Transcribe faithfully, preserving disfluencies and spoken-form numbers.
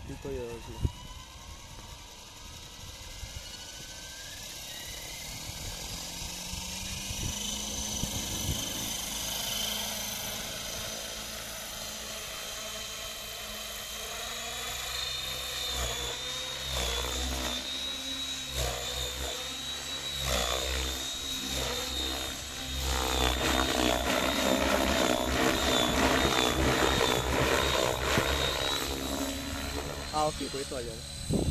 Tipo yo, sí. Ah, ok, por itu aja.